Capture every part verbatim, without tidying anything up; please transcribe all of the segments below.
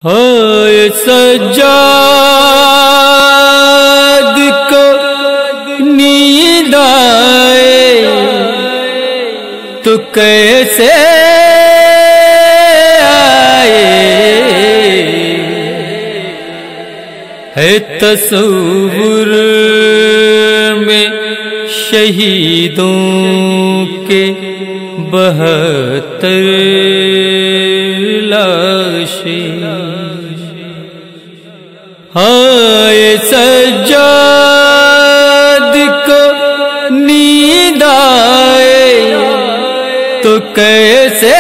ہائے سجاد کو نیند آئے تو کیسے آئے، ہے تصور میں شہیدوں کے بہتر لاشیں، ہائے سجاد کو نیند آئے تو کیسے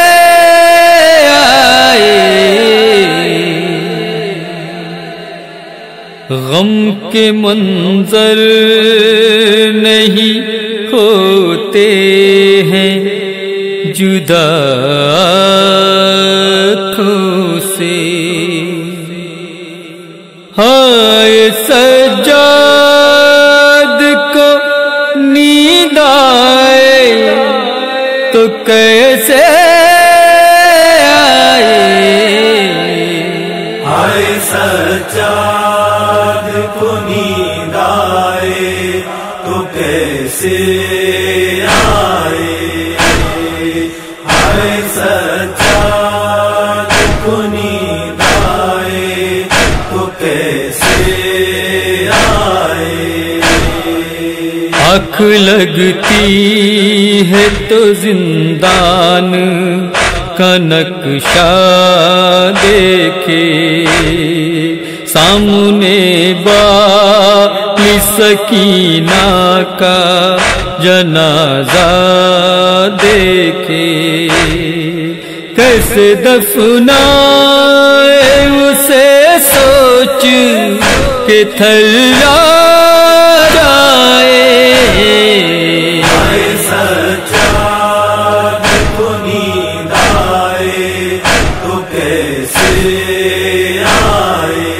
آئے، غم کے منظر نہیں ہوتے ہیں جدا آنکھوں سے، ہائے سجاد کو نیند آئے تو کیسے آئے، ہائے سجاد کو نیند آئے تو کیسے آئے، ہائے سجاد کو نیند آئے تو کیسے آئے، آنکھ لگتی ہے تو زندان کا نقشہ دیکھے، سامنے بال سکینہ کا جنازہ دیکھے، کیسے دفنائے اسے سوچ کے تھلا جائے، ہائے سجاد کو نیند آئے تو کیسے آئے،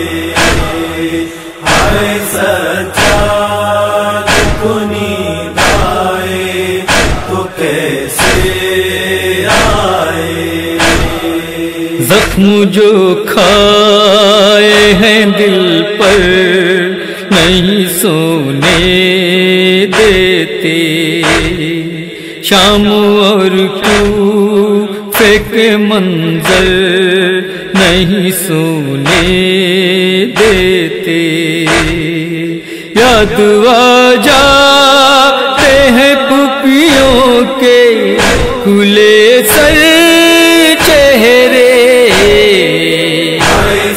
ہائے سجاد کو نیند آئے تو کیسے آئے، زخم جو کھائے ہیں دل پر نہیں سونے دیتے، شام اور کوفے کے منظر نہیں سونے دیتے، یاد آ جاتے ہیں پھوپھیوں کے کھلے سر چہرے، ہائے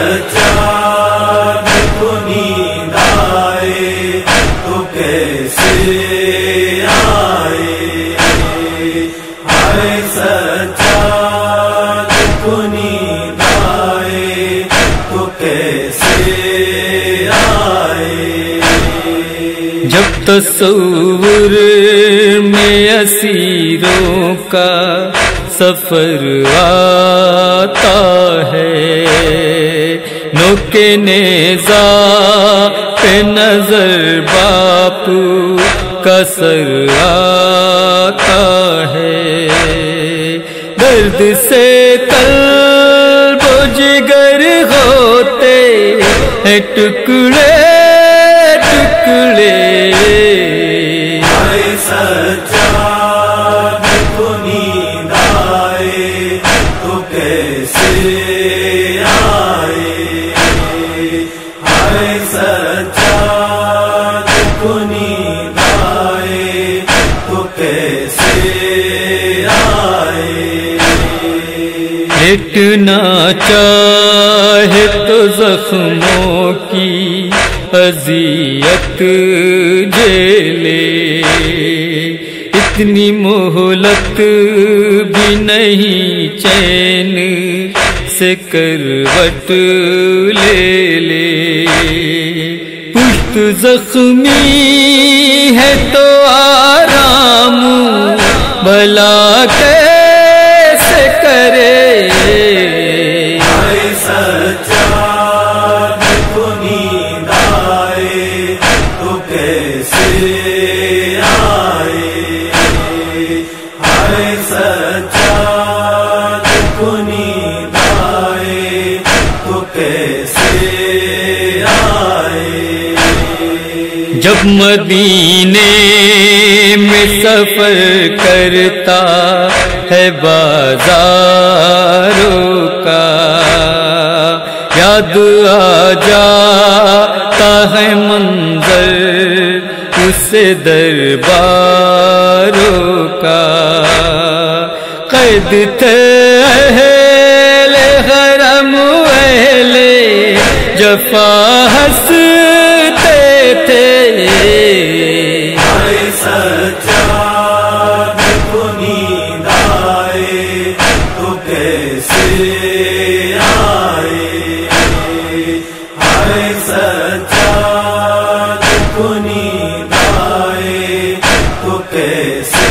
سجاد کو نیند آئے تو کیسے آئے، ہائے سجاد کو نیند آئے تو کیسے آئے، جب تصور میں اسیروں کا سفر آتا ہے، نوکے نیزہ پہ نظر باپ کا سر آتا ہے، درد سے قلب و جگر ہوتے ہیں ٹکڑے ٹکڑے، ہائے سجاد کو نیند آئے تو کیسے آئے، ہائے سجاد کو نیند آئے تو کیسے آئے، لیٹنا چاہے تو زخموں کی اذیت جھیلے، اتنی مہلت بھی نہیں چین سے کروٹ لے لے، پشت زخمی ہے تو آرام بھلا کیسے کرے، ہائے سجاد کو نیند آئے تو کیسے آئے، ہائے سجاد کو نیند آئے جب مدینے میں سفر کرتا ہے بازاروں کا، یاد آ جاتا ہے منظر اسے درباروں کا۔ قید تھے اہل حرم اہل جفا ہنستے تھے، ہائے سجاد کو نیند آئے تو کیسے آئے، ہائے سجاد کو نیند آئے تو کیسے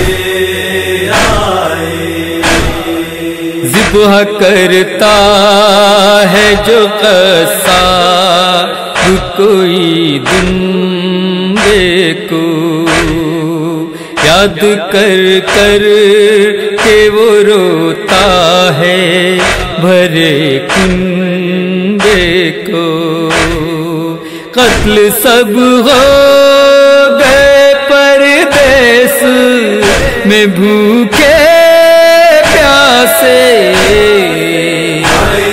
آئے۔ ذبح کرتا ہے جو قصاب کوئی دندے کو، یاد کر کر کے وہ روتا ہے بھرے کنبے کو۔ قتل سب ہو گئے پردیس میں بھوکے پیاسے، ہائے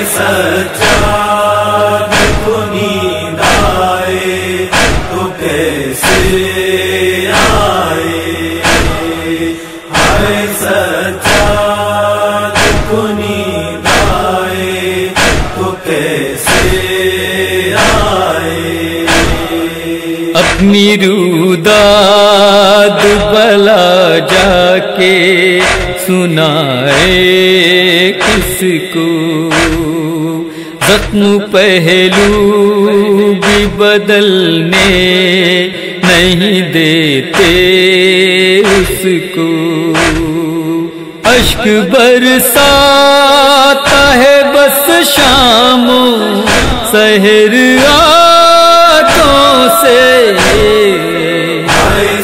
سجاد کو نیند آئے تو کیسے آئے، ہائے سجاد کو نیند آئے تو کیسے آئے۔ اپنی روداد بلا جا کے سنائے کس کو، زخم پہلو بھی بدلنے نہیں دیتے اس کو۔ اشک برساتا ہے بس شام و سحر آنکھوں سے، ہائے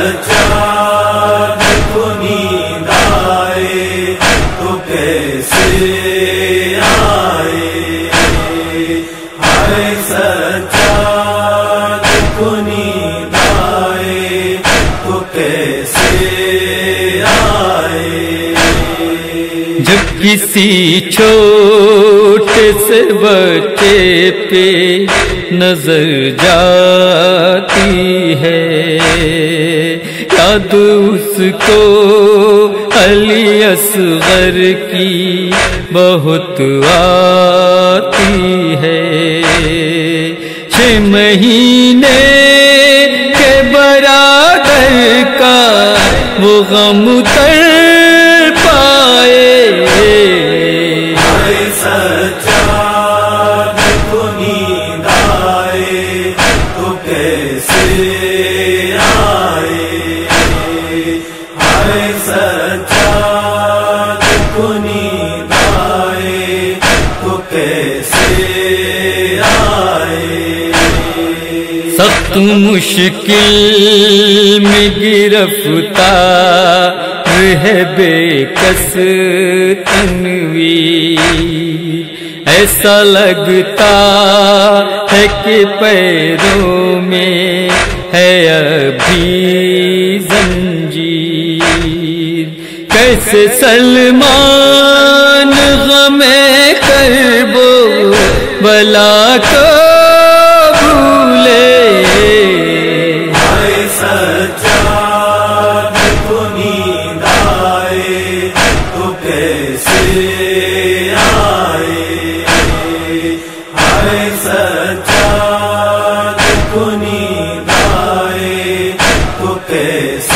سجاد کو نیند آئے تو کیسے آئے، ہائے سجاد کو نیند آئے تو کیسے آئے۔ جب کسی چھوٹے سے بچے پہ نظر جاتی ہے، یاد اس کو علی اصغر کی بہت آتی ہے۔ چھ مہینے کے برادر کا وہ غم تر پائے، ہائے سجاد کو نیند آئے تو کیسے آئے، ہائے سجاد کو نیند آئے تو کیسے آئے۔ سخت مشکل میں گرفتار ہے بے کس تنویر، ایسا لگتا ہے کہ پیروں میں ہے ابھی زنجیر۔ کیسے سلمان غم کرب و بلا کو بھولے، ہائے سجاد کو نیند آئے تو کیسے آئے، ہائے سجاد کو نیند آئے تو کیسے